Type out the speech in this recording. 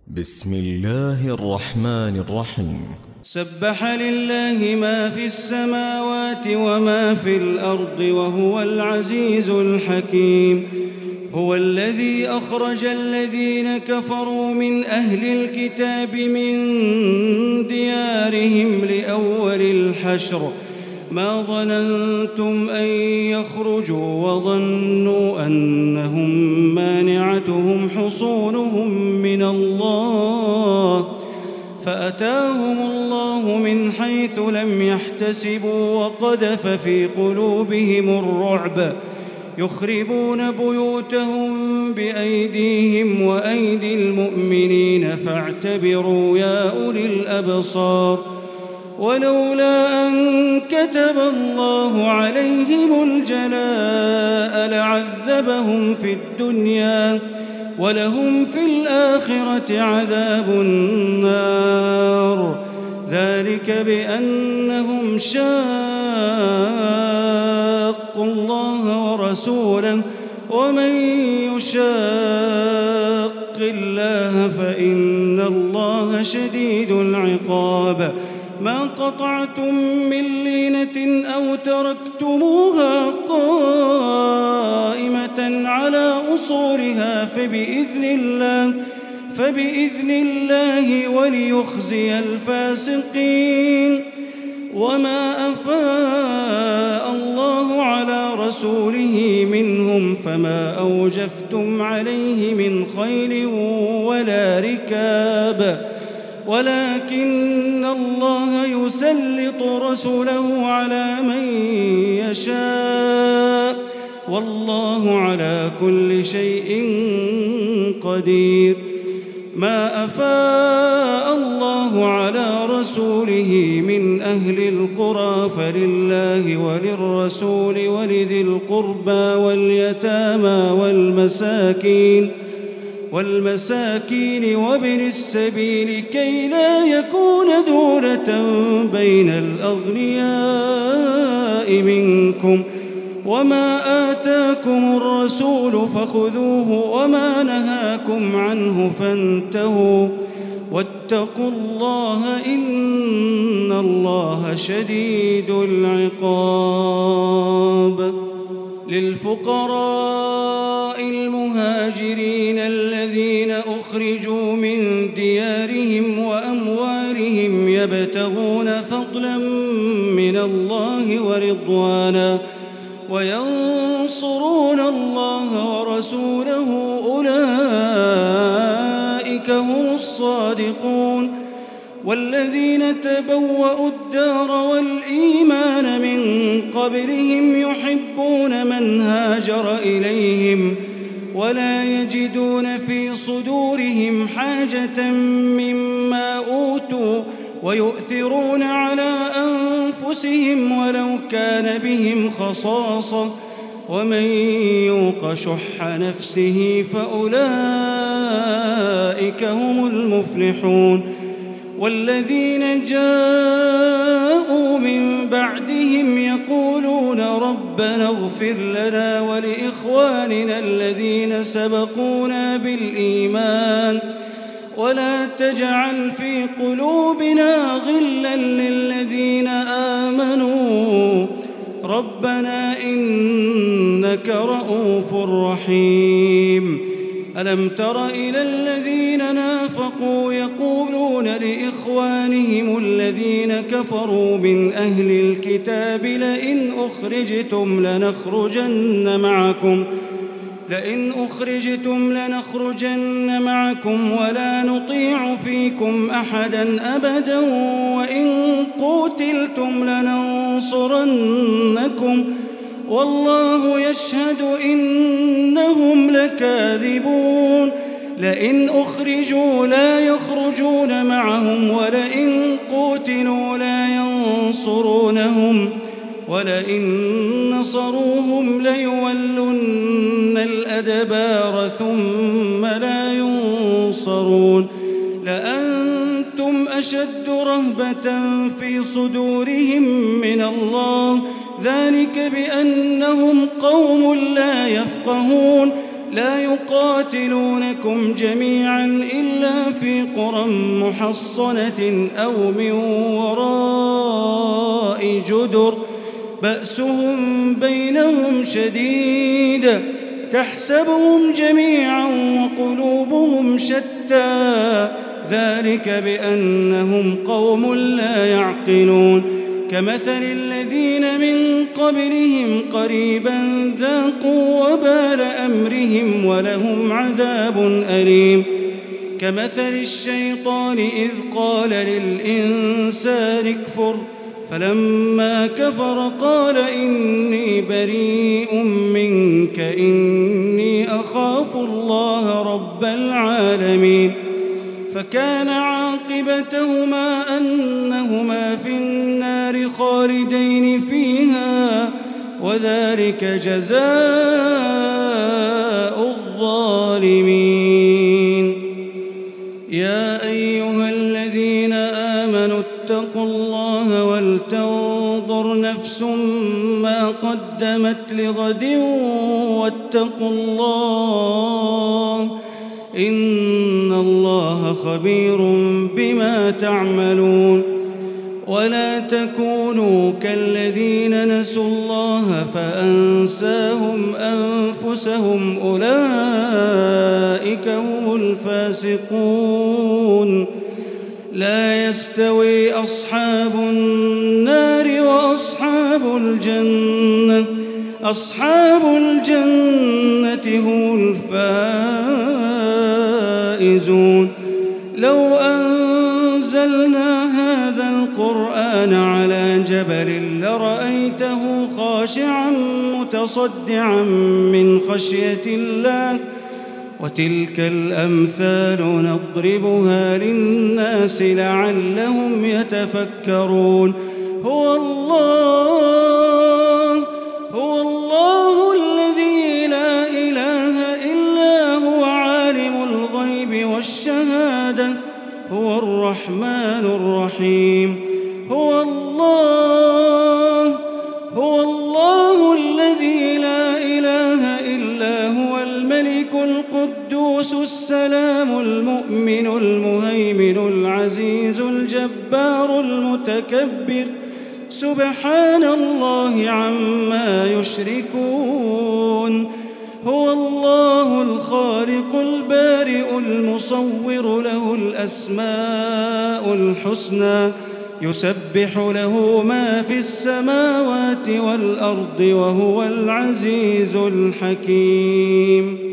بسم الله الرحمن الرحيم. سبح لله ما في السماوات وما في الأرض وهو العزيز الحكيم. هو الذي أخرج الذين كفروا من أهل الكتاب من ديارهم لأول الحشر ما ظننتم أن يخرجوا وظنوا أنهم مانعتهم حصونهم من الله فأتاهم الله من حيث لم يحتسبوا وقذف في قلوبهم الرعب يخربون بيوتهم بأيديهم وأيدي المؤمنين فاعتبروا يا أولي الأبصار. ولولا أن كتب الله عليهم الجلاء لعذبهم في الدنيا ولهم في الآخرة عذاب النار. ذلك بأنهم شاقوا الله ورسوله ومن يشاق الله فإن الله شديد العقاب. ما قطعتم من لينة أو تركتموها قائمة على أصولها فبإذن الله وليخزي الفاسقين. وما أفاء الله على رسوله منهم فما أوجفتم عليه من خيل ولا ركاب ولكن الله يسلط رسوله على من يشاء والله على كل شيء قدير. ما أفاء الله على رسوله من أهل القرى فلله وللرسول ولذي القربى واليتامى والمساكين وابن السبيل كي لا يكون دولة بين الأغنياء منكم. وما آتاكم الرسول فخذوه وما نهاكم عنه فانتهوا واتقوا الله إن الله شديد العقاب. للفقراء المهاجرين الذين أخرجوا من ديارهم وأموالهم يبتغون فضلا من الله ورضوانا وينصرون الله ورسوله أولئك هم الصادقون. والذين تبوأوا الدار والإيمان من قبلهم يحبون من هاجر إليهم ولا يجدون في صدورهم حاجة مما أوتوا ويؤثرون على أنفسهم ولو كان بهم خصاصة ومن يوق شح نفسه فأولئك هم المفلحون. والذين جاءوا من بعدهم يقولون ربنا اغفر لنا ولإخواننا الذين سبقونا بالإيمان ولا تجعل في قلوبنا غلا للذين آمنوا ربنا إنك رؤوف رحيم. ألم تر إلى الذين نافقوا يقولون لإخوانهم الذين كفروا من أهل الكتاب لئن أخرجتم لنخرجن معكم ولا نطيع فيكم أحدا أبدا وإن قتلتم لننصرنكم والله يشهد إنهم لكاذبون. لئن أخرجوا لا يخرجون معهم ولئن قتلوا لا ينصرونهم ولئن نصروهم ليولن الأدبار ثم لا ينصرون. لأنتم أشد رهبة في صدورهم من الله ذلك بأنهم قوم لا يفقهون. لا يقاتلونكم جميعا إلا في قرى محصنة أو من وراء جدر بأسهم بينهم شديد تحسبهم جميعا وقلوبهم شتى ذلك بأنهم قوم لا يعقلون كمثل الذين من قبلهم قريبا ذاقوا وبال أمرهم ولهم عذاب أليم كمثل الشيطان إذ قال للإنسان اكفر فلما كفر قال إني بريء منك إني أخاف الله رب العالمين فكان عاقبتهما أنهما في النار خالدين فيها وذلك جزاء الظالمين يا أيها الذين آمنوا اتقوا الله ولتنظر نفس ما قدمت لغد واتقوا الله إن الله خبير بما تعملون ولا تكونوا كالذين نسوا الله فأنساهم أنفسهم أولئك هم الفاسقون لا يستوي أصحاب النار وأصحاب الجنة أصحاب الجنة هم الفائزون لو أنزلنا هذا القرآن على جبل لرأيته خاشعا متصدعا من خشية الله وتلك الأمثال نضربها للناس لعلهم يتفكرون هو الله الذي لا إله إلا هو عالم الغيب والشهادة هو الرحمن الرحيم هو الله الذي لا إله إلا هو الملك القدوس السلام المؤمن المهيمن العزيز الجبار المتكبر سبحان الله عما يشركون هو الله الخالق البارئ المصور له الأسماء الحسنى يسبح له ما في السماوات والأرض وهو العزيز الحكيم